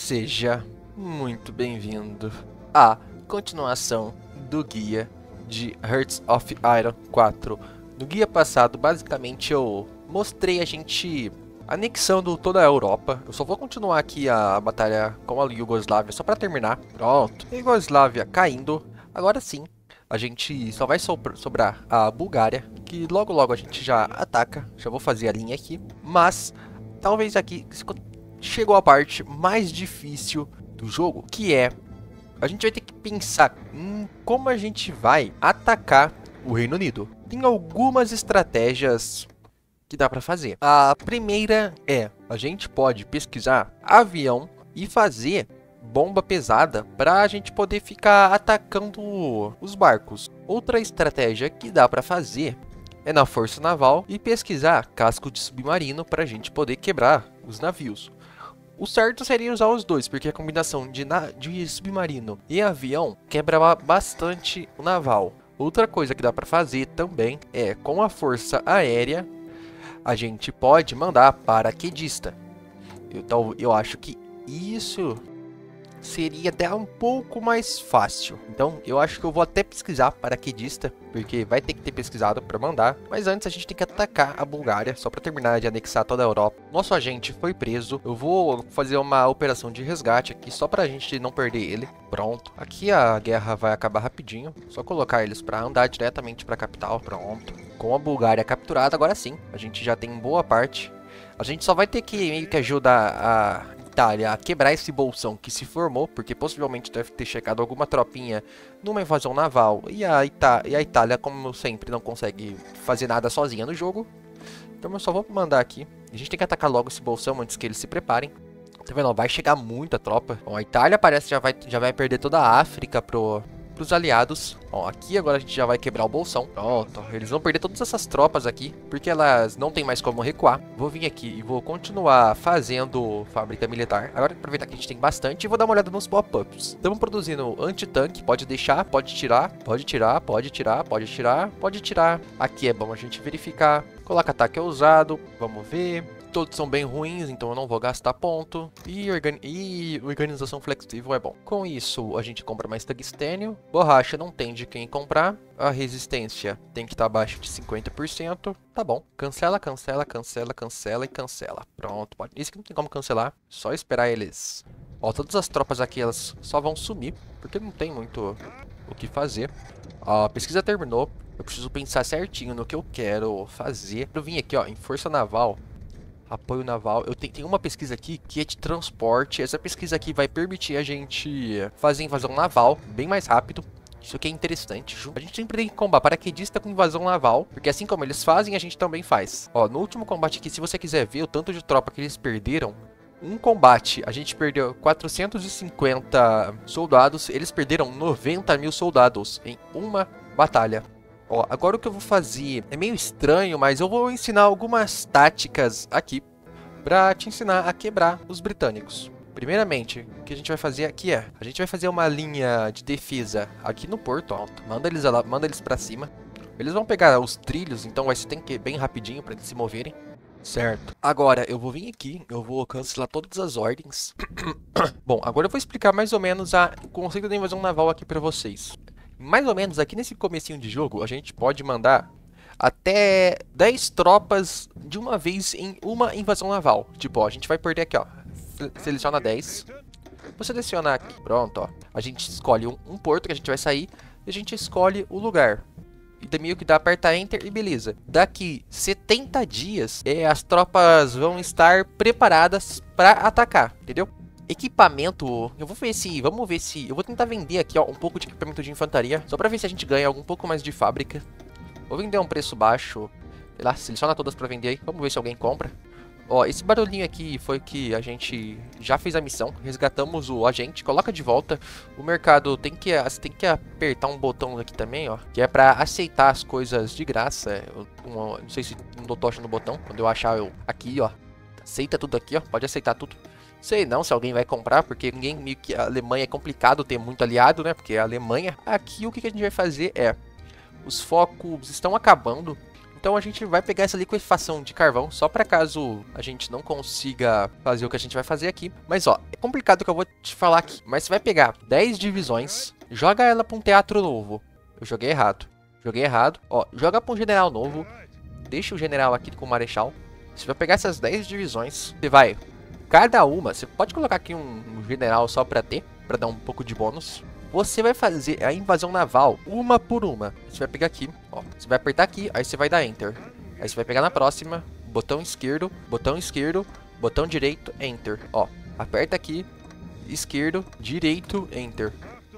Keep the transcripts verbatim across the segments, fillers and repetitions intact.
Seja muito bem-vindo à continuação do guia de Hearts of Iron quatro. No guia passado, basicamente, eu mostrei a gente anexando toda a Europa. Eu só vou continuar aqui a batalha com a Iugoslávia só para terminar. Pronto. Iugoslávia caindo. Agora sim, a gente só vai sobrar a Bulgária, que logo logo a gente já ataca. Já vou fazer a linha aqui. Mas, talvez aqui chegou a parte mais difícil do jogo, que é a gente vai ter que pensar em como a gente vai atacar o Reino Unido. Tem algumas estratégias que dá para fazer. A primeira é, a gente pode pesquisar avião e fazer bomba pesada para a gente poder ficar atacando os barcos. Outra estratégia que dá para fazer é na força naval e pesquisar casco de submarino para a gente poder quebrar os navios. O certo seria usar os dois, porque a combinação de, de submarino e avião quebra bastante o naval. Outra coisa que dá para fazer também é, com a força aérea, a gente pode mandar paraquedista. Eu, eu acho que isso seria até um pouco mais fácil. Então, eu acho que eu vou até pesquisar paraquedista, porque vai ter que ter pesquisado para mandar. Mas antes a gente tem que atacar a Bulgária, só para terminar de anexar toda a Europa. Nosso agente foi preso. Eu vou fazer uma operação de resgate aqui, só para a gente não perder ele. Pronto. Aqui a guerra vai acabar rapidinho. Só colocar eles para andar diretamente para a capital. Pronto. Com a Bulgária capturada, agora sim, a gente já tem boa parte. A gente só vai ter que meio que ajudar a Itália a quebrar esse bolsão que se formou, porque possivelmente deve ter chegado alguma tropinha numa invasão naval. E a, Ita e a Itália, como sempre, não consegue fazer nada sozinha no jogo. Então eu só vou mandar aqui. A gente tem que atacar logo esse bolsão antes que eles se preparem. Tá vendo? Vai chegar muita tropa. Bom, a Itália parece que já vai, já vai perder toda a África pro... para os aliados. Ó, aqui agora a gente já vai quebrar o bolsão. Pronto, eles vão perder todas essas tropas aqui, porque elas não tem mais como recuar. Vou vir aqui e vou continuar fazendo fábrica militar. Agora aproveitar que a gente tem bastante e vou dar uma olhada nos pop-ups. Estamos produzindo anti-tanque, pode deixar, pode tirar, pode tirar, pode tirar, pode tirar, pode tirar. Aqui é bom a gente verificar. Coloca ataque ousado, vamos ver. Todos são bem ruins, então eu não vou gastar ponto. E, organi e organização flexível é bom. Com isso, a gente compra mais tungstênio. Borracha não tem de quem comprar. A resistência tem que estar abaixo de cinquenta por cento. Tá bom. Cancela, cancela, cancela, cancela e cancela. Pronto, pode. Isso que não tem como cancelar. Só esperar eles. Ó, todas as tropas aqui, elas só vão sumir, porque não tem muito o que fazer. A pesquisa terminou. Eu preciso pensar certinho no que eu quero fazer. Eu vim aqui, ó, em força naval. Apoio naval. Eu tenho, tenho uma pesquisa aqui que é de transporte. Essa pesquisa aqui vai permitir a gente fazer invasão naval bem mais rápido. Isso aqui é interessante. A gente sempre tem que combater paraquedista com invasão naval, porque assim como eles fazem, a gente também faz. Ó, no último combate aqui, se você quiser ver o tanto de tropa que eles perderam, um combate, a gente perdeu quatrocentos e cinquenta soldados, eles perderam noventa mil soldados em uma batalha. Ó, agora o que eu vou fazer é meio estranho, mas eu vou ensinar algumas táticas aqui pra te ensinar a quebrar os britânicos. Primeiramente, o que a gente vai fazer aqui é, a gente vai fazer uma linha de defesa aqui no Porto Alto. Manda eles, lá, manda eles pra cima. Eles vão pegar os trilhos, então vai ter que ir bem rapidinho pra eles se moverem. Certo. Agora, eu vou vir aqui, eu vou cancelar todas as ordens. Bom, agora eu vou explicar mais ou menos a, o conceito da invasão naval aqui pra vocês. Mais ou menos aqui nesse comecinho de jogo, a gente pode mandar até dez tropas de uma vez em uma invasão naval. Tipo, ó, a gente vai perder aqui, ó. Seleciona dez. Vou selecionar aqui. Pronto, ó. A gente escolhe um, um porto que a gente vai sair e a gente escolhe o lugar. E daí meio que dá, aperta Enter e beleza. Daqui setenta dias, é, as tropas vão estar preparadas para atacar, entendeu? Equipamento, eu vou ver se, vamos ver se, eu vou tentar vender aqui, ó, um pouco de equipamento de infantaria, só pra ver se a gente ganha algum pouco mais de fábrica. Vou vender a um preço baixo, sei lá, seleciona todas pra vender aí, vamos ver se alguém compra. Ó, esse barulhinho aqui foi que a gente já fez a missão, resgatamos o agente, coloca de volta. O mercado tem que, você tem que apertar um botão aqui também, ó, que é pra aceitar as coisas de graça. Eu, uma, não sei se não dou tocha no botão, quando eu achar eu aqui, ó, aceita tudo aqui, ó, pode aceitar tudo. Sei não se alguém vai comprar, porque ninguém, meio que a Alemanha é complicado ter muito aliado, né? Porque é a Alemanha. Aqui o que a gente vai fazer é, os focos estão acabando. Então a gente vai pegar essa liquefação de carvão, só para caso a gente não consiga fazer o que a gente vai fazer aqui. Mas ó, é complicado o que eu vou te falar aqui. Mas você vai pegar dez divisões, joga ela para um teatro novo. Eu joguei errado. Joguei errado. Ó, joga para um general novo. Deixa o general aqui com o marechal. Você vai pegar essas dez divisões. Você vai, cada uma, você pode colocar aqui um, um general só para ter, para dar um pouco de bônus. Você vai fazer a invasão naval uma por uma. Você vai pegar aqui, ó. Você vai apertar aqui, aí você vai dar Enter. Aí você vai pegar na próxima, botão esquerdo, botão esquerdo, botão direito, Enter. Ó, aperta aqui, esquerdo, direito, Enter.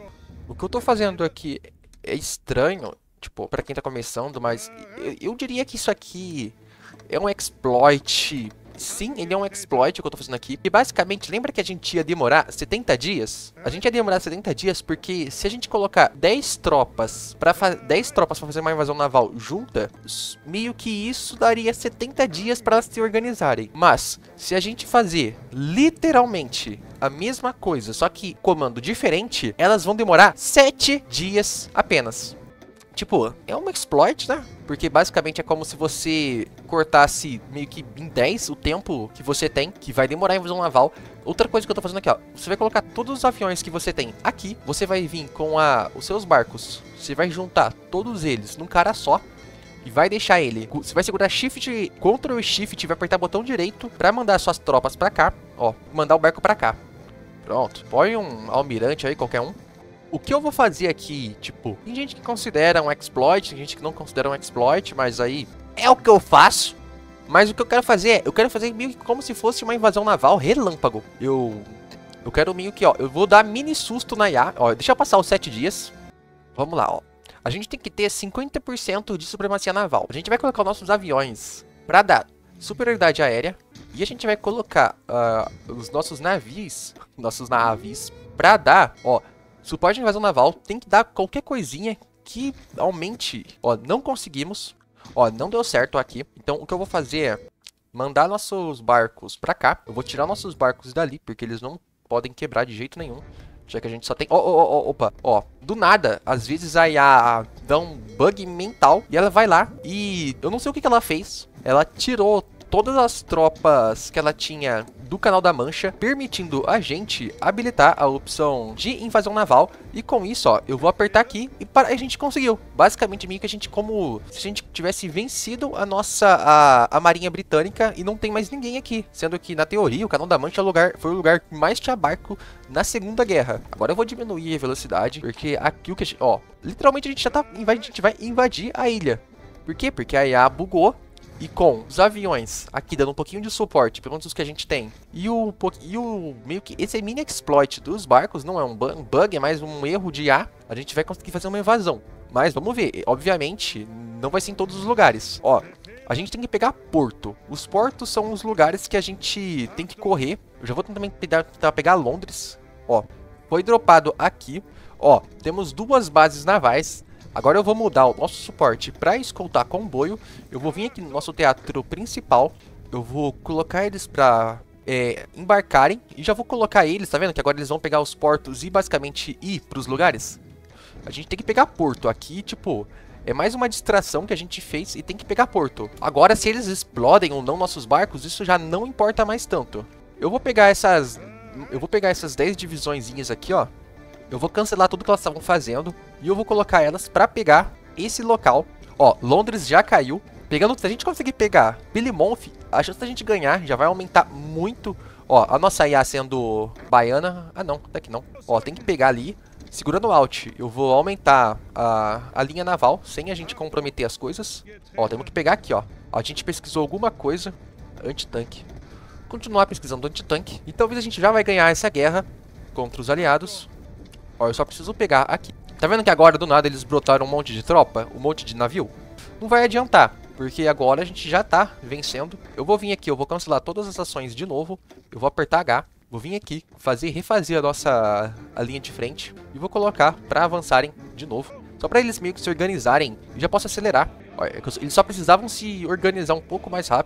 O que eu tô fazendo aqui é estranho, tipo, pra quem tá começando, mas eu, eu diria que isso aqui é um exploit. Sim, ele é um exploit que eu tô fazendo aqui. E basicamente, lembra que a gente ia demorar setenta dias? A gente ia demorar setenta dias porque se a gente colocar dez tropas pra dez tropas pra fazer uma invasão naval junta, meio que isso daria setenta dias pra elas se organizarem. Mas, se a gente fazer literalmente a mesma coisa, só que comando diferente, elas vão demorar sete dias apenas. Tipo, é um exploit, né? Porque basicamente é como se você cortasse meio que em dez o tempo que você tem, que vai demorar a invasão naval. Outra coisa que eu tô fazendo aqui, ó. Você vai colocar todos os aviões que você tem aqui. Você vai vir com a, os seus barcos. Você vai juntar todos eles num cara só. E vai deixar ele. Você vai segurar Shift, Ctrl e Shift, vai apertar o botão direito pra mandar suas tropas pra cá. Ó, mandar o barco pra cá. Pronto. Põe um almirante aí, qualquer um. O que eu vou fazer aqui, tipo, tem gente que considera um exploit, tem gente que não considera um exploit, mas aí é o que eu faço. Mas o que eu quero fazer é, eu quero fazer meio que como se fosse uma invasão naval relâmpago. Eu eu quero meio que, ó, eu vou dar mini susto na I A. Ó, deixa eu passar os sete dias. Vamos lá, ó. A gente tem que ter cinquenta por cento de supremacia naval. A gente vai colocar os nossos aviões pra dar superioridade aérea. E a gente vai colocar uh, os nossos navios, nossos navios, pra dar, ó, suporte de invasão naval. Tem que dar qualquer coisinha que aumente. Ó, não conseguimos. Ó, não deu certo aqui. Então, o que eu vou fazer é mandar nossos barcos pra cá. Eu vou tirar nossos barcos dali, porque eles não podem quebrar de jeito nenhum. Já que a gente só tem... Ó, ó, ó, opa. Ó, do nada, às vezes a I A dá um bug mental. E ela vai lá e... eu não sei o que, que ela fez. Ela tirou todas as tropas que ela tinha do Canal da Mancha, permitindo a gente habilitar a opção de invasão naval. E com isso, ó, eu vou apertar aqui e para... a gente conseguiu. Basicamente, meio que a gente, como se a gente tivesse vencido a nossa, a, a Marinha Britânica e não tem mais ninguém aqui. Sendo que, na teoria, o Canal da Mancha é o lugar, foi o lugar que mais tinha barco na Segunda Guerra. Agora eu vou diminuir a velocidade, porque aqui o que a gente... Ó, literalmente a gente já tá... a gente vai invadir a ilha. Por quê? Porque a I A bugou. E com os aviões aqui dando um pouquinho de suporte, pelo menos os que a gente tem, e o, e o meio que esse mini exploit dos barcos, não é um bug, é mais um erro de I A, a gente vai conseguir fazer uma invasão. Mas vamos ver, obviamente, não vai ser em todos os lugares. Ó, a gente tem que pegar porto. Os portos são os lugares que a gente tem que correr. Eu já vou também tentar, tentar pegar Londres. Ó, foi dropado aqui. Ó, temos duas bases navais. Agora eu vou mudar o nosso suporte para escoltar comboio. Eu vou vir aqui no nosso teatro principal. Eu vou colocar eles para é, embarcarem. E já vou colocar eles, tá vendo? Que agora eles vão pegar os portos e basicamente ir para os lugares. A gente tem que pegar porto aqui, tipo... é mais uma distração que a gente fez e tem que pegar porto. Agora, se eles explodem ou não nossos barcos, isso já não importa mais tanto. Eu vou pegar essas... eu vou pegar essas dez divisõezinhas aqui, ó. Eu vou cancelar tudo que elas estavam fazendo e eu vou colocar elas pra pegar esse local. Ó, Londres já caiu. Pegando, se a gente conseguir pegar Plymouth, a chance da gente ganhar já vai aumentar muito. Ó, a nossa I A sendo baiana... ah, não, até que não. Ó, tem que pegar ali. Segurando o Alt, eu vou aumentar a, a linha naval, sem a gente comprometer as coisas. Ó, temos que pegar aqui, ó. A gente pesquisou alguma coisa. Antitanque. Continuar pesquisando antitanque. E talvez a gente já vai ganhar essa guerra contra os aliados. Ó, eu só preciso pegar aqui. Tá vendo que agora, do nada, eles brotaram um monte de tropa? Um monte de navio? Não vai adiantar, porque agora a gente já tá vencendo. Eu vou vir aqui, eu vou cancelar todas as ações de novo. Eu vou apertar H. Vou vir aqui, fazer, refazer a nossa a linha de frente. E vou colocar pra avançarem de novo. Só pra eles meio que se organizarem. E já posso acelerar. Ó, eles só precisavam se organizar um pouco mais rápido.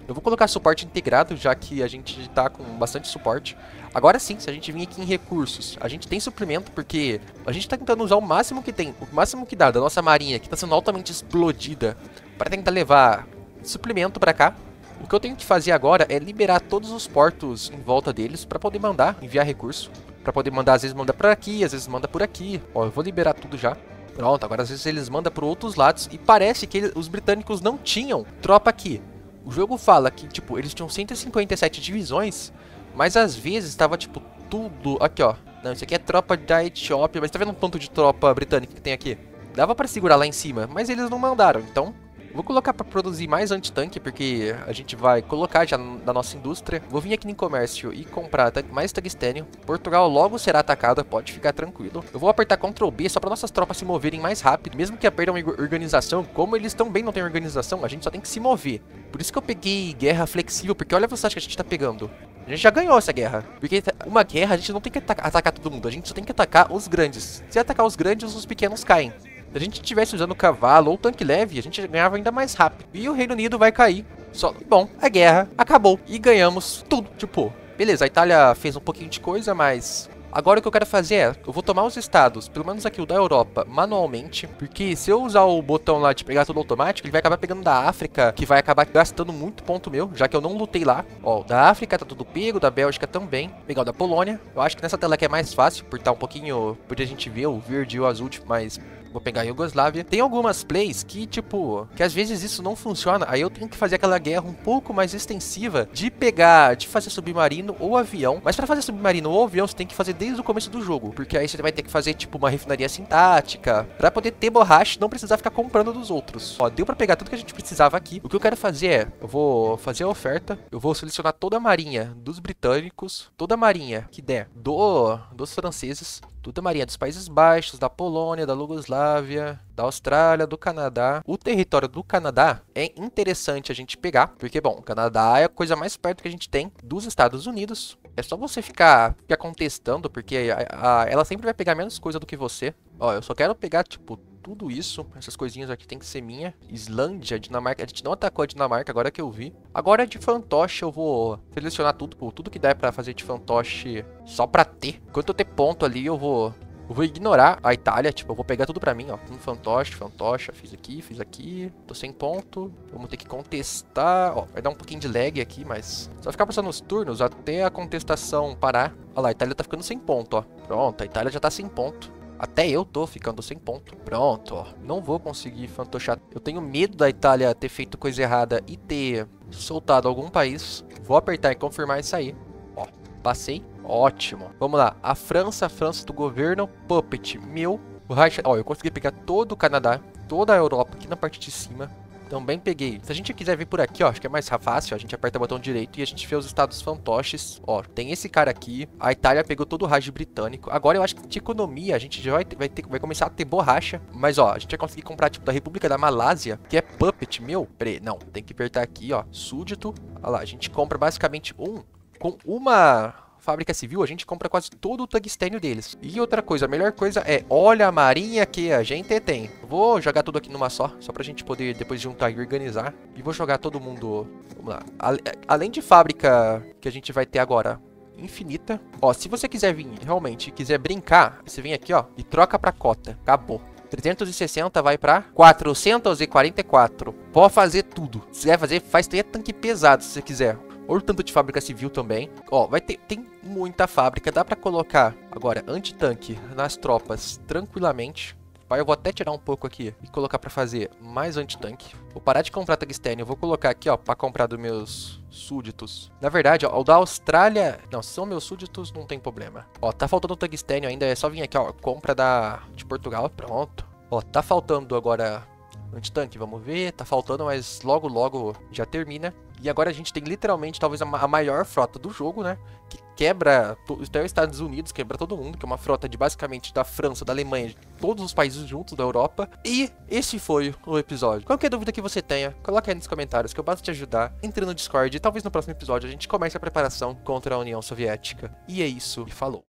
Eu vou colocar suporte integrado, já que a gente tá com bastante suporte. Agora sim, se a gente vir aqui em recursos, a gente tem suprimento, porque a gente tá tentando usar o máximo que tem, o máximo que dá da nossa marinha, que tá sendo altamente explodida, para tentar levar suprimento pra cá. O que eu tenho que fazer agora é liberar todos os portos em volta deles para poder mandar, enviar recurso. Para poder mandar, às vezes manda por aqui, às vezes manda por aqui. Ó, eu vou liberar tudo já. Pronto, agora às vezes eles mandam por outros lados. E parece que eles, os britânicos não tinham tropa aqui. O jogo fala que, tipo, eles tinham cento e cinquenta e sete divisões, mas às vezes estava, tipo, tudo... Aqui, ó. Não, isso aqui é tropa da Etiópia, mas tá vendo um ponto de tropa britânica que tem aqui? Dava para segurar lá em cima, mas eles não mandaram, então... Vou colocar para produzir mais antitanque, porque a gente vai colocar já na nossa indústria. Vou vir aqui em comércio e comprar mais tungstênio. Portugal logo será atacada, pode ficar tranquilo. Eu vou apertar control B só para nossas tropas se moverem mais rápido. Mesmo que perdam organização, como eles também não têm organização, a gente só tem que se mover. Por isso que eu peguei guerra flexível, porque olha a velocidade que a gente tá pegando. A gente já ganhou essa guerra. Porque uma guerra a gente não tem que atacar, atacar todo mundo, a gente só tem que atacar os grandes. Se atacar os grandes, os pequenos caem. Se a gente estivesse usando cavalo ou tanque leve, a gente ganhava ainda mais rápido. E o Reino Unido vai cair. Só bom, a guerra acabou e ganhamos tudo. Tipo, beleza, a Itália fez um pouquinho de coisa, mas... Agora o que eu quero fazer é, eu vou tomar os estados, pelo menos aqui o da Europa, manualmente. Porque se eu usar o botão lá de pegar tudo automático, ele vai acabar pegando da África, que vai acabar gastando muito ponto meu, já que eu não lutei lá. Ó, o da África tá tudo pego, da Bélgica também. Legal, da Polônia. Eu acho que nessa tela aqui é mais fácil, por estar um pouquinho... Podia a gente ver o verde e o azul, tipo, mais... Vou pegar a Iugoslávia. Tem algumas plays que, tipo, que às vezes isso não funciona. Aí eu tenho que fazer aquela guerra um pouco mais extensiva de pegar, de fazer submarino ou avião. Mas pra fazer submarino ou avião, você tem que fazer desde o começo do jogo. Porque aí você vai ter que fazer, tipo, uma refinaria sintática. Pra poder ter borracha e não precisar ficar comprando dos outros. Ó, deu pra pegar tudo que a gente precisava aqui. O que eu quero fazer é, eu vou fazer a oferta. Eu vou selecionar toda a marinha dos britânicos. Toda a marinha que der do, dos franceses. Toda a marinha dos Países Baixos, da Polônia, da Iugoslávia, da Austrália, do Canadá. O território do Canadá é interessante a gente pegar, porque, bom, o Canadá é a coisa mais perto que a gente tem dos Estados Unidos. É só você ficar, ficar contestando, porque a, a, ela sempre vai pegar menos coisa do que você. Ó, eu só quero pegar, tipo, tudo isso. Essas coisinhas aqui tem que ser minha. Islândia, Dinamarca. A gente não atacou a Dinamarca, agora que eu vi. Agora de fantoche eu vou selecionar tudo. Pô, tudo que der pra fazer de fantoche só pra ter. Enquanto eu ter ponto ali, eu vou... Eu vou ignorar a Itália, tipo, eu vou pegar tudo pra mim, ó. Um fantoche, fantoche, fiz aqui, fiz aqui. Tô sem ponto. Vamos ter que contestar. Ó, vai dar um pouquinho de lag aqui, mas... Só ficar passando os turnos até a contestação parar. Olha lá, a Itália tá ficando sem ponto, ó. Pronto, a Itália já tá sem ponto. Até eu tô ficando sem ponto. Pronto, ó. Não vou conseguir fantochar. Eu tenho medo da Itália ter feito coisa errada e ter soltado algum país. Vou apertar e confirmar isso aí. Ó, passei. Ótimo. Vamos lá. A França, a França do governo. Puppet, meu. O Reich... Ó, eu consegui pegar todo o Canadá, toda a Europa aqui na parte de cima. Também peguei. Se a gente quiser vir por aqui, ó, acho que é mais fácil. A gente aperta o botão direito e a gente vê os estados fantoches. Ó, tem esse cara aqui. A Itália pegou todo o Raj britânico. Agora eu acho que de economia a gente já vai, ter, vai, ter, vai começar a ter borracha. Mas, ó, a gente vai conseguir comprar, tipo, da República da Malásia, que é Puppet, meu. Peraí, não. Tem que apertar aqui, ó. Súdito. Olha lá, a gente compra basicamente um com uma... fábrica civil, a gente compra quase todo o tungstênio deles. E outra coisa, a melhor coisa é, olha a marinha que a gente tem. Vou jogar tudo aqui numa só, só pra gente poder depois juntar e organizar. E vou jogar todo mundo, vamos lá. Além de fábrica que a gente vai ter agora, infinita. Ó, se você quiser vir, realmente, quiser brincar, você vem aqui, ó, e troca pra cota. Acabou. trezentos e sessenta vai pra quatrocentos e quarenta e quatro. Pode fazer tudo. Se quiser fazer, faz até tanque pesado se você quiser. Ou tanto de fábrica civil também. Ó, vai ter, tem muita fábrica. Dá pra colocar agora antitanque nas tropas tranquilamente. Eu vou até tirar um pouco aqui e colocar pra fazer mais antitanque. Vou parar de comprar tungstênio. Eu vou colocar aqui, ó, pra comprar dos meus súditos. Na verdade, ó, o da Austrália... Não, se são meus súditos, não tem problema. Ó, tá faltando tungstênio ainda. É só vir aqui, ó, compra da de Portugal. Pronto. Ó, tá faltando agora... antitanque, vamos ver, tá faltando, mas logo logo já termina. E agora a gente tem literalmente talvez a, ma a maior frota do jogo, né? Que quebra até os Estados Unidos, quebra todo mundo, que é uma frota de basicamente da França, da Alemanha, de todos os países juntos da Europa. E esse foi o episódio. Qualquer dúvida que você tenha, coloque aí nos comentários que eu posso te ajudar. Entre no Discord e talvez no próximo episódio a gente comece a preparação contra a União Soviética. E é isso, e falou!